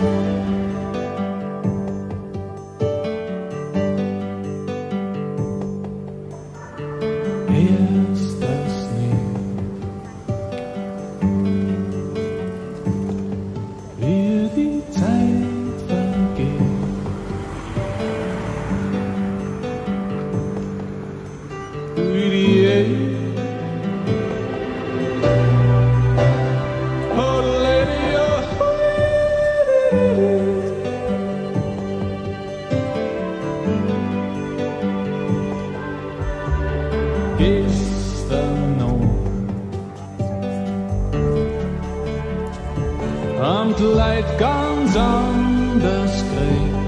am Kleid ganz anders kriegt.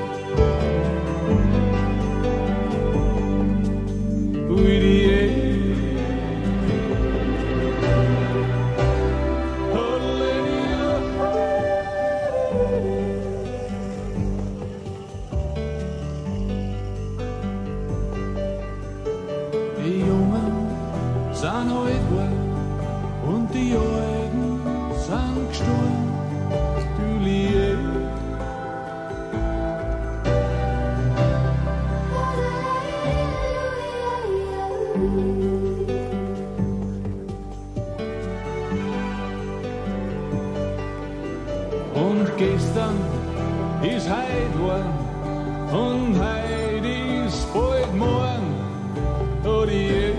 Ui, die die Jungen sind heute gut und die Alten sind gestorben. Du Liebe, und gestern ist heut worden und heut ist bald morgen. Oh die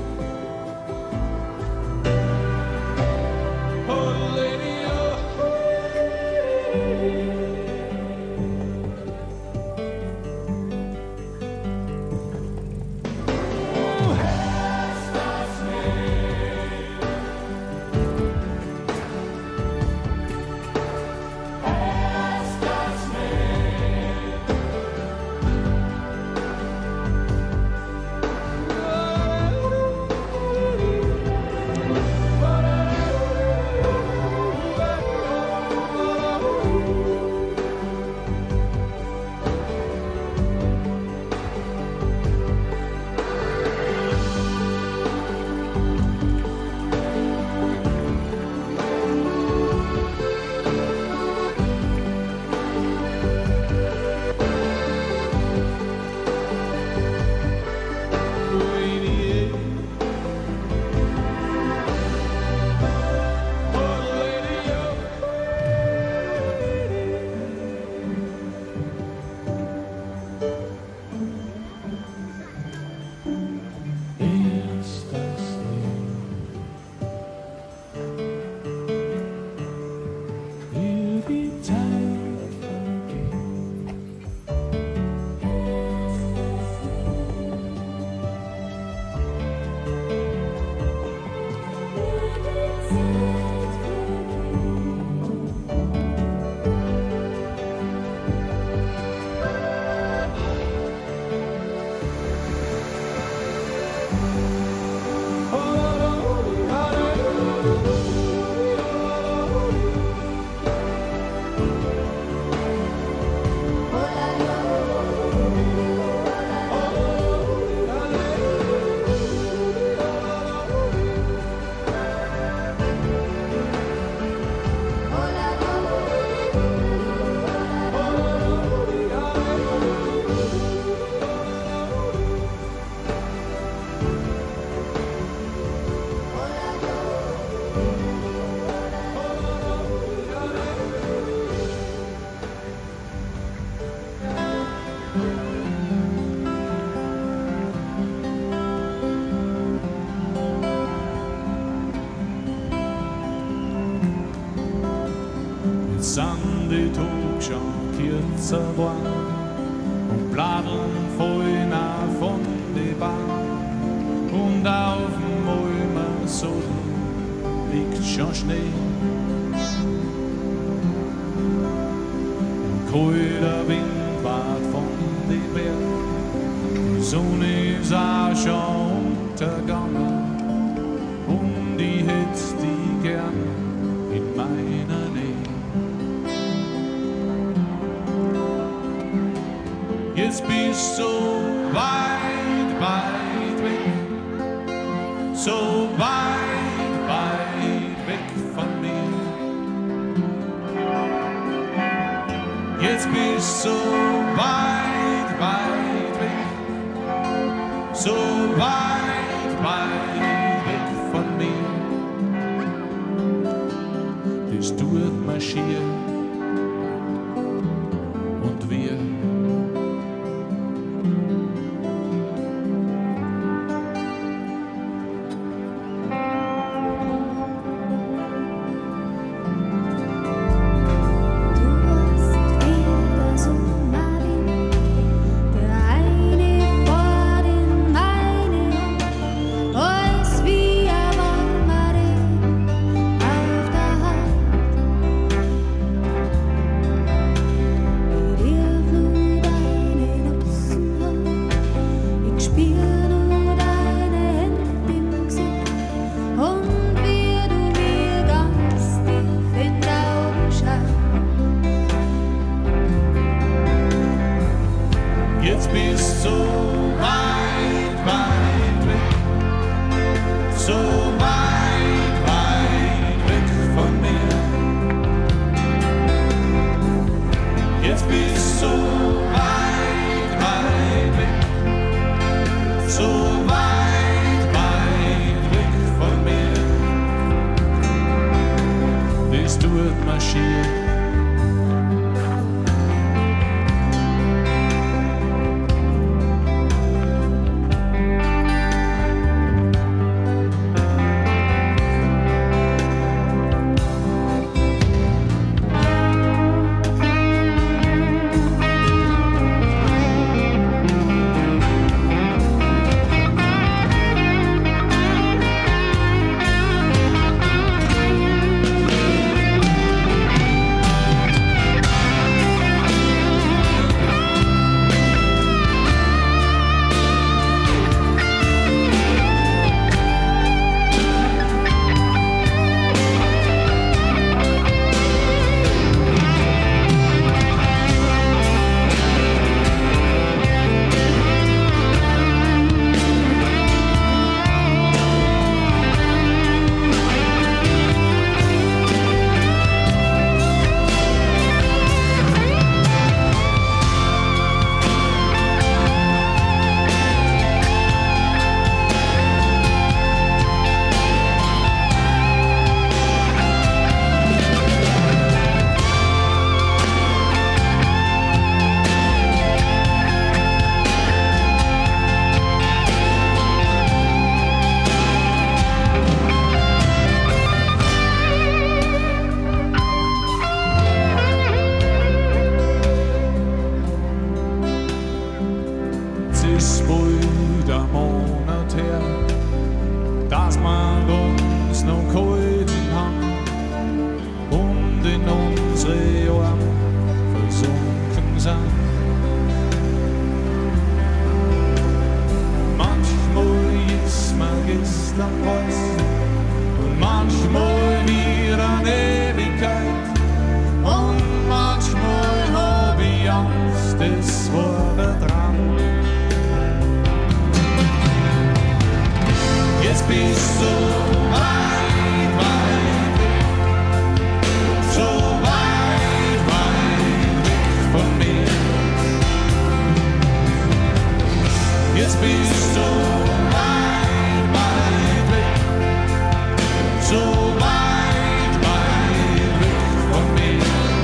sind die Tag schon kürzer geworden und Bladeln fallen auch von die Bahn und auf dem Ulmer Soden liegt schon Schnee. Ein kalter Wind wart von den Bergen, die Sonne ist auch schon untergegangen und ich hätt die gern in meiner Nähe. Jetzt bist du so weit, weit weg, so weit, weit weg von mir. Jetzt bist du so weit, weit weg, so weit, weit weg von mir. Bist du marschiert und wir. Jetzt bist du so weit, weit weg, so weit, weit weg von mir. Jetzt bist du so weit, weit weg, so weit, weit weg von mir. Bist du marschiert. Ist wohl der Monat her, dass wir uns noch gehalten haben und in unsere Arme versunken sind. Manchmal ist mir gestern was und manchmal wieder eine Ewigkeit und manchmal hab ich Angst, es war der dran. Jetzt bist du so weit, weit weg, so weit, weit weg von mir. Jetzt bist du so weit, weit weg, so weit, weit weg von mir.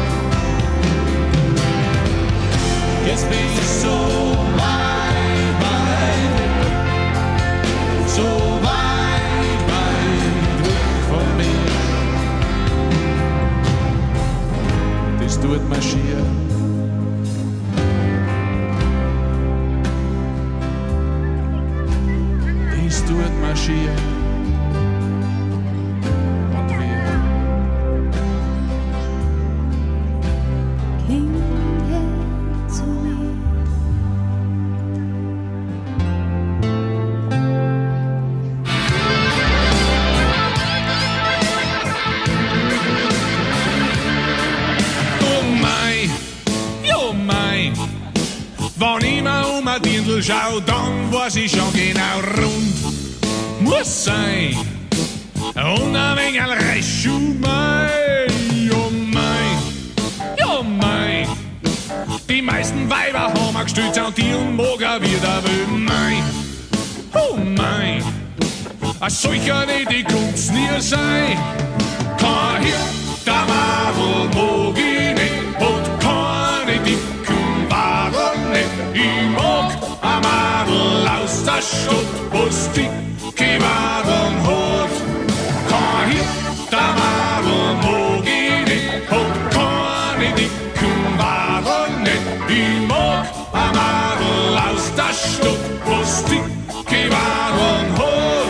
Jetzt bist du so weit, weit weg, so weit, weit weg von mir. Das tut marschieren. Das tut marschieren. Und wir. Kind her zu mir. Wenn ich mir um ein Dirndl schau, dann weiß ich schon genau, rund muss sein. Und ein wenig Recht, oh mein, oh mein, oh mein. Die meisten Weiber haben gestellt und die und morgen wieder will. Mein, oh mein, a solcher die kommt's nie sein. Kein Hirt, der Madel mag ich nicht und keine dicken Waren nicht. Ich mag a Madel aus der Stadt, wo's dicke Waren hat. Kein Hirt, der Madel mag ich nicht und keine dicken Waren nicht. Ich mag a Madel aus der Stadt, wo's dicke Waren hat.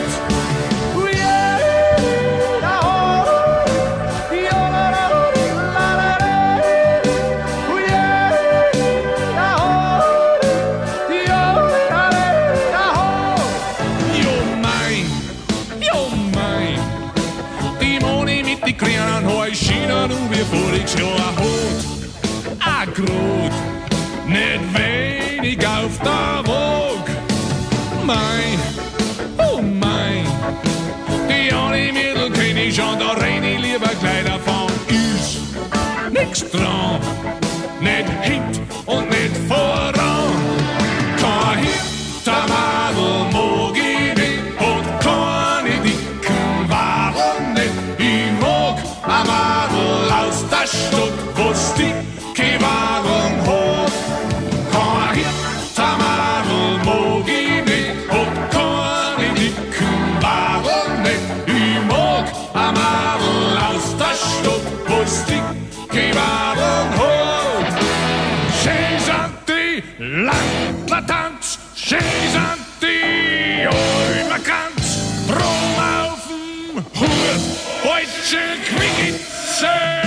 Die kleinen Heuschinen und wie voriges Jahr hat a Grot, nicht wenig auf der Waage. Mein, oh mein, die eine Mädel kenn ich schon, da renn ich lieber gleich davon. Ist nix dran, nicht hint und nicht voran. Kein hinter Madel mag ich nicht und keine dicken Waren nicht. Ich mag a Madel aus der Stadt, wo's dicke Waren hat. Kein hinter Madel mag ich nicht und keine dicken Waren nicht. Ich mag a Madel aus der Stadt, wo's dicke Waren hat. Schön sind die Landlertanz, schön sind die Überkanz, drum auf'm Hut, heute Quickitze.